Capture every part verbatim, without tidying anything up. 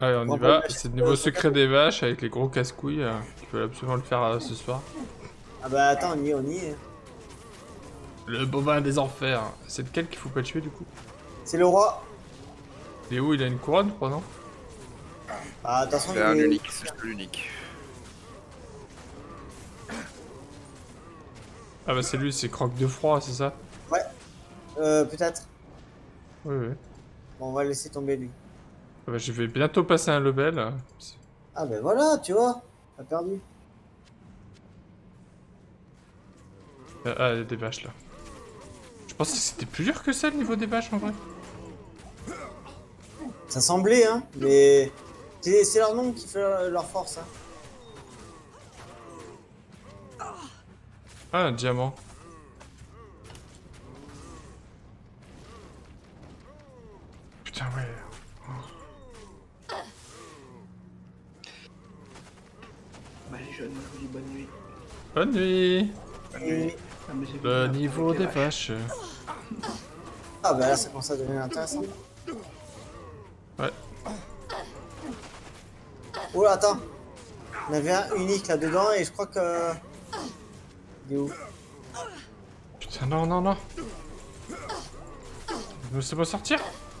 Allez, on y Bon, va. bah, C'est le je- niveau euh, secret des vaches avec les gros casse-couilles. Euh, je veux absolument le faire euh, ce soir. Ah bah attends, on y est, on y est. Le bovin des enfers. C'est lequel qu'il faut pas tuer du coup? C'est le roi. Et où il a une couronne, je crois, non? Ah, attention, C'est il un est... unique, c'est l'unique. Ah bah c'est lui, c'est Croque de Froid, c'est ça? Ouais, euh, peut-être. Oui, oui. Bon, on va laisser tomber lui. Ah bah, je vais bientôt passer un level. Ah ben voilà, tu vois, t'as perdu. Ah, ah, il y a des vaches là. Je pensais que c'était plus dur que ça le niveau des vaches en vrai. Ça semblait, hein, mais c'est c'est leur nom qui fait leur, leur force. Hein. Ah, un diamant. Putain, ouais. Bah les jeunes, moi je vous dis bonne nuit. Bonne nuit. Et... Ah, mais j'ai vu Le la- niveau avec des les vaches. Ah ben là, ça commence à devenir intéressant. Ouais. Oh là, attends. On avait un unique là-dedans et je crois que... Il est où? Putain, non, non, non. Laissez-moi sortir.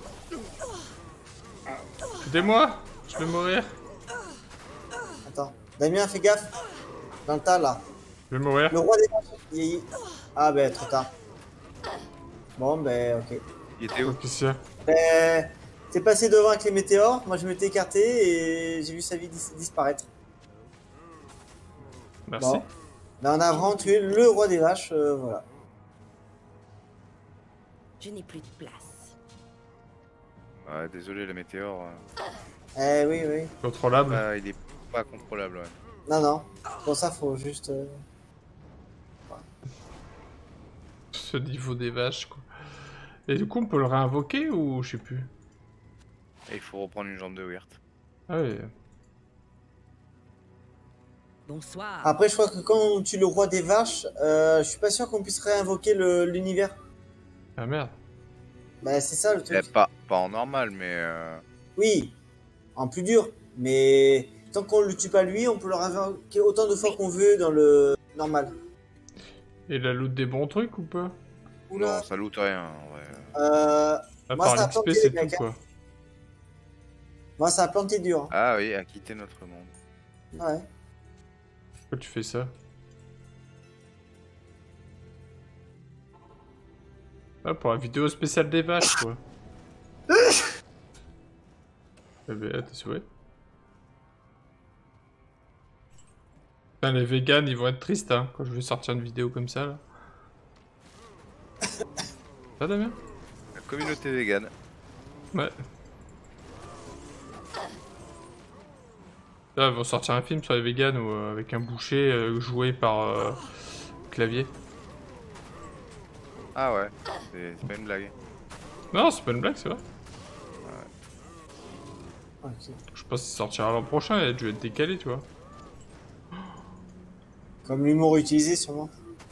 Aidez-moi. Je vais mourir. Attends. Damien, fais gaffe. Dans le tas, là. Je vais mourir. Le roi des vaches. Il est... Ah ben, trop tard. Bon, ben, ok. Il était où? Qu'est-ce qu'il y a? Ben, t'es passé devant avec les météores. Moi, je m'étais écarté et j'ai vu sa vie dis- disparaître. Merci. Bon. Ben, on a vraiment tué le roi des vaches, euh, voilà. Je n'ai plus de place. Ouais, désolé, le météore. Eh oui, oui. Contrôlable. euh, il est pas contrôlable, ouais. Non, non. Pour ça, faut juste... euh, Ce niveau des vaches, quoi. Et du coup, on peut le réinvoquer ou je sais plus? Et il faut reprendre une jambe de Weird. Ah oui. Bonsoir. Après, je crois que quand on tue le roi des vaches, euh, je suis pas sûr qu'on puisse réinvoquer le- l'univers. Ah merde. Bah, c'est ça le Eh, truc. pas, pas en normal, mais... Euh... Oui, en plus dur. Mais tant qu'on le tue pas lui, on peut le réinvoquer autant de fois qu'on veut dans le normal. Et la loot des bons trucs ou pas? Oula. Non, ça loot rien, en vrai. Euh, À Moi, part ça a l'X P, planté, c'est les mecs, tout, quoi. moi, ça a planté dur. hein. Ah oui, à quitter notre monde. Ouais. Pourquoi tu fais ça? Ah, pour la vidéo spéciale des vaches, quoi. Eh ben, t'es souhait. Putain, les vegans, ils vont être tristes, hein, quand je vais sortir une vidéo comme ça, là. Ça, Damien? La communauté végane. Ouais. Là, ils vont sortir un film sur les vegans ou euh, avec un boucher euh, joué par euh, clavier. Ah ouais, c'est c'est pas une blague. Non, c'est pas une blague, c'est vrai. Ok. Je pense qu'il sortira l'an prochain, il a dû être décalé, tu vois. Comme l'humour utilisé, sûrement.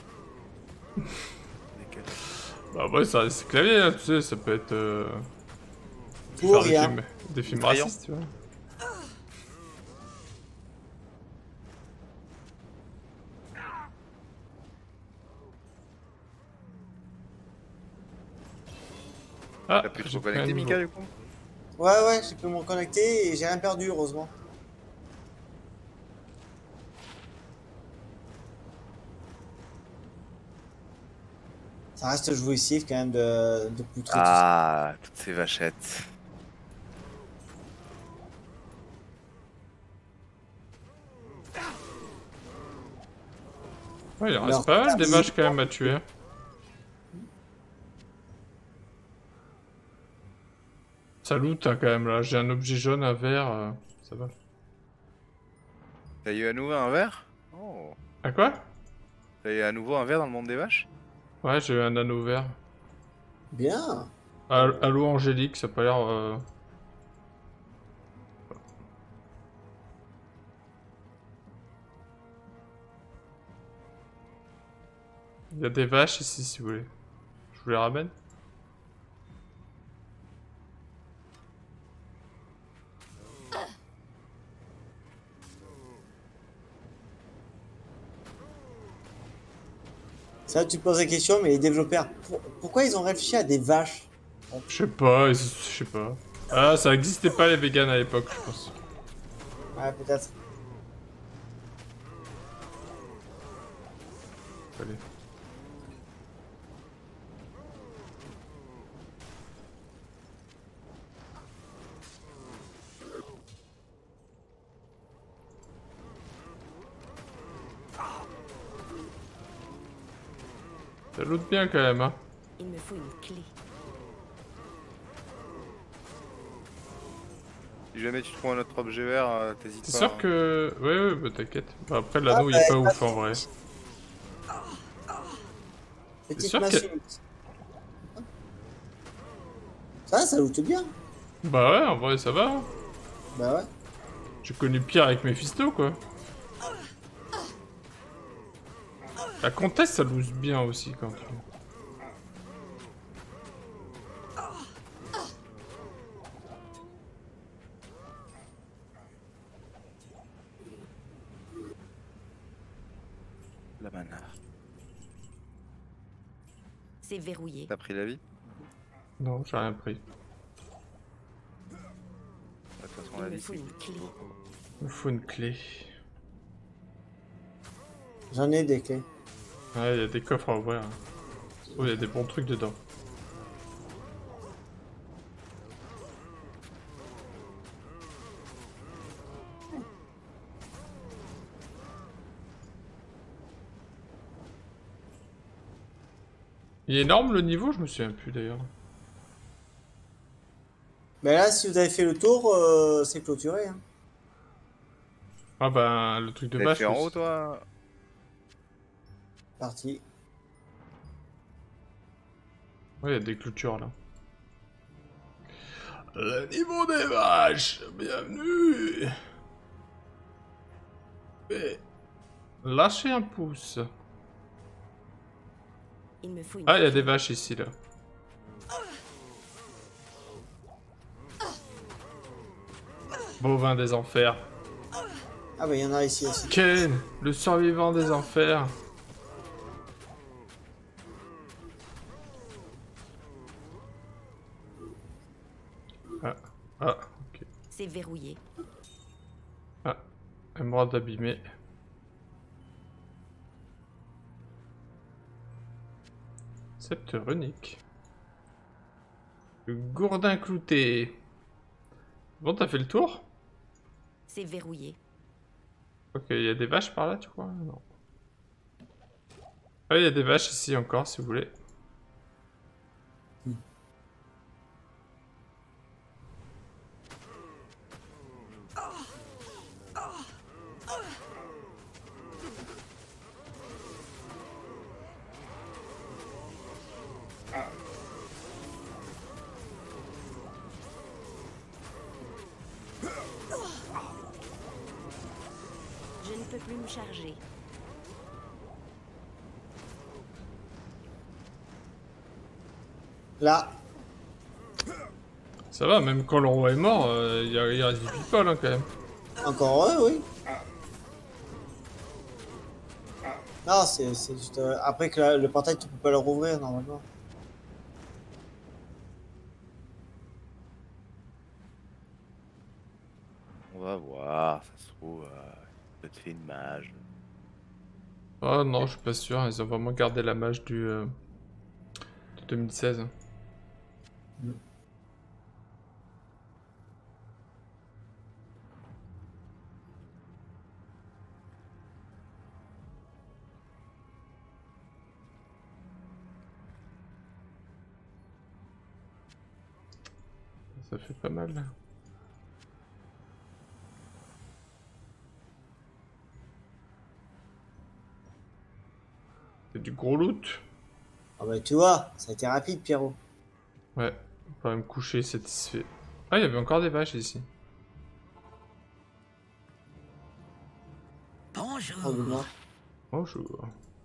Nickel. Bah ouais, ça, c'est clavier, hein, tu sais, ça peut être... Euh... Pour faire des rien. films, des films Effrayant. racistes, tu vois. Ah, T'as pu te j'ai pris un reconnecter, niveau. Mika, du coup? Ouais, ouais, j'ai pu me connecter et j'ai rien perdu, heureusement. Ça reste jouissif quand même de, de poutrer tout ça. Ah, toutes ces vachettes. Ouais, il en Alors, reste pas mal des il- vaches quand même à tuer. Ça loot hein, quand même là, j'ai un objet jaune, un vert, euh, ça va. T'as eu à nouveau un verre? Oh. Ah quoi? T'as eu à nouveau un verre dans le monde des vaches? Ouais, j'ai eu un anneau vert. Bien. Hall- Halo angélique, ça a pas l'air... Euh... Il y a des vaches ici si vous voulez. Je vous les ramène. Ça, tu te poses la question, mais les développeurs, pour- pourquoi ils ont réfléchi à des vaches? Je sais pas, ils- je sais pas. Ah, ça existait pas les vegans à l'époque, je pense. Ouais, peut-être. Allez. Ça loot bien quand même, hein. Il me faut une clé. Si jamais tu trouves un autre objet vert, euh, t'hésites pas. C'est sûr hein. que... Ouais, ouais, bah t'inquiète. Bah, après, l'anneau, Ah, il est pas bah, ouf, en vrai. Petite sûr que- machine. Ça, ça loot bien. Bah ouais, en vrai, ça va. hein. Bah ouais. J'ai connu pire avec Mephisto, quoi. La comtesse, ça loose bien aussi, quand tu... La mana. C'est verrouillé. T'as pris la vie? Non, j'ai rien pris. De toute façon, Il la me vie, faut c'est une clé. Il me faut une clé. J'en ai des clés. Ouais, il y a des coffres à ouvrir. hein. Oh, il y a des bons trucs dedans. Il est énorme le niveau, je me souviens plus d'ailleurs. Mais là, si vous avez fait le tour, euh, c'est clôturé. Hein. Ah bah, le truc de T'as bâche. fait en aussi. haut, toi? Parti. Ouais, il y a des clôtures là. Le niveau des vaches, bienvenue. Et... Lâchez un pouce. Il me faut une Ah, il y a clé. des vaches ici là. Bovin des enfers. Ah bah il y en a ici aussi. Ken, le survivant des enfers. Ah, ah, ok. C'est verrouillé. Ah, émeraude abîmée. Sceptre runique. Le gourdin clouté. Bon, t'as fait le tour? C'est verrouillé. Ok, il y a des vaches par là, tu crois? Non. Ah, il y a des vaches ici encore, si vous voulez. Je ne peux plus me charger. Là. Ça va, même quand le roi est mort, euh, il y, a- il reste du people hein, quand même. Encore heureux, oui. Non, c'est c'est juste... euh, après que la- le portail, tu peux pas le rouvrir normalement. On va voir, ça se trouve, euh, peut-être fait une mage. Oh non, je suis pas sûr, ils ont vraiment gardé la mage du... euh, de deux mille seize. Ça fait pas mal. là. C'est du gros loot. Ah bah tu vois, ça a été rapide, Pierrot. Ouais, on va me coucher satisfait. Ah, il y avait encore des vaches ici. Bonjour. Oh, dis-moi. Bonjour.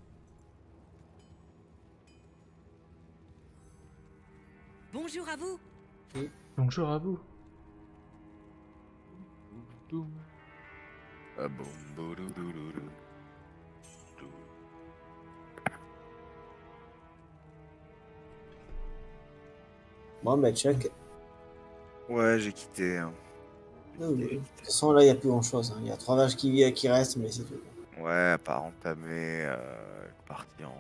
Bonjour à vous. Bonjour à vous. Ah bon, boulou, doulou, dou. Bon, bah, check. Ouais, j'ai quitté. Hein. De toute façon, là, il n'y a plus grand chose. Hein. Il y a trois vaches qui, qui restent, mais c'est tout. Ouais, pas entamé, euh, parti en.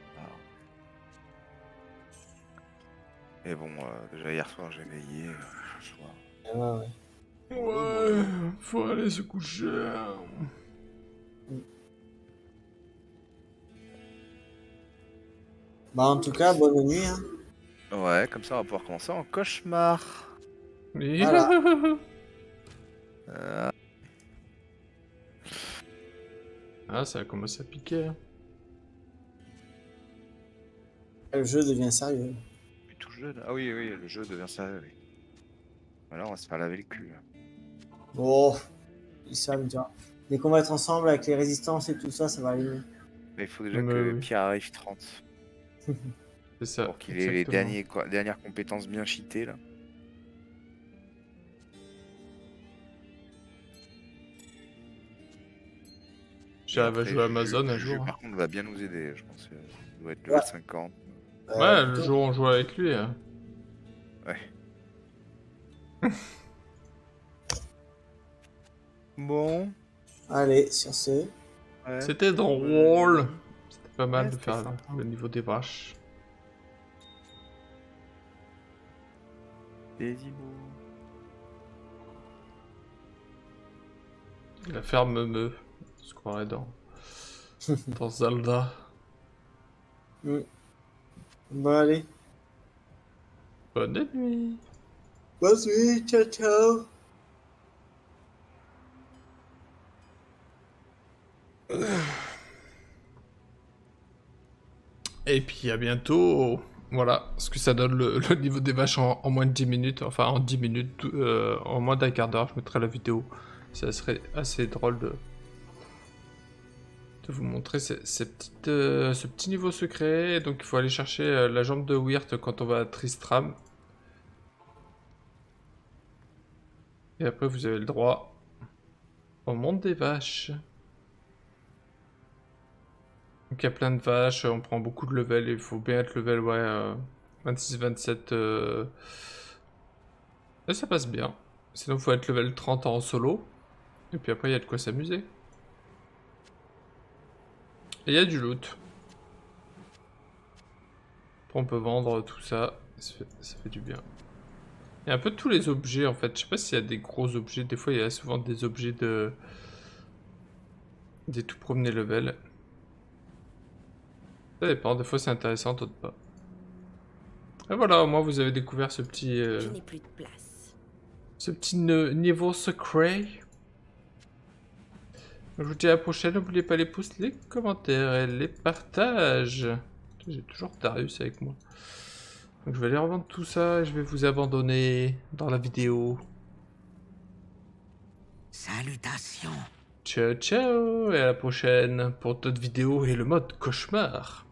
Et bon, euh, déjà hier soir, j'ai veillé. Euh, ce soir. Ah, ouais, ouais. Ouais, faut aller se coucher. Bah, en tout cas, bonne nuit. Hein. Ouais, comme ça, on va pouvoir commencer en cauchemar. Voilà. Euh, Ah, ça a commencé à piquer. Hein. Le jeu devient sérieux. je suis tout jeune. Ah oui, oui, le jeu devient sérieux. Oui. Voilà, on va se faire laver le cul. Là. Bon, ça me dira. Dès qu'on va être ensemble avec les résistances et tout ça, ça va aller mieux. Mais il faut déjà Mais que oui. Pierre arrive trente. C'est ça. Pour qu'il ait les exactement. derniers, quoi, dernières compétences bien cheatées là. J'arrive à Après, jouer à le Amazon jeu- un le jeu, jour. par contre, va bien nous aider, je pense. euh, Il doit être Ouais. level cinquante. Euh, Ouais, le plutôt- jour où on joue avec lui. Hein. Bon. Allez, sur ce. Ouais. C'était drôle. C'était pas mal Ouais, de c'était faire sympa. le niveau des vaches. Des hiboux. La ferme me. On se croirait dans. dans Zelda. Bon, allez. Bonne nuit. Bonne nuit, ciao, ciao. Et puis à bientôt. Voilà ce que ça donne le, le niveau des vaches en, en moins de dix minutes. Enfin en dix minutes, euh, en moins d'un quart d'heure. Je mettrai la vidéo. Ça serait assez drôle de, de vous montrer ces, ces petites, euh, ce petit niveau secret. Donc il faut aller chercher euh, la jambe de Weird quand on va à Tristram. Et après vous avez le droit au monde des vaches. Donc il y a plein de vaches, on prend beaucoup de level, il faut bien être level ouais, euh, vingt-six vingt-sept. Euh... Et ça passe bien. Sinon il faut être level trente en solo. Et puis après il y a de quoi s'amuser. Et il y a du loot. Après on peut vendre tout ça, ça fait, ça fait du bien. Il y a un peu tous les objets en fait, je sais pas s'il y a des gros objets, des fois il y a souvent des objets de... des tout premiers levels. Ça dépend, des fois c'est intéressant, d'autres pas. Et voilà, au moins vous avez découvert ce petit... Euh, Je n'ai plus de place. ce petit niveau secret. Je vous dis à la prochaine, n'oubliez pas les pouces, les commentaires et les partages. J'ai toujours Darius avec moi. Donc je vais aller revendre tout ça et je vais vous abandonner dans la vidéo. Salutations. Ciao ciao et à la prochaine pour d'autres vidéos et le mode cauchemar.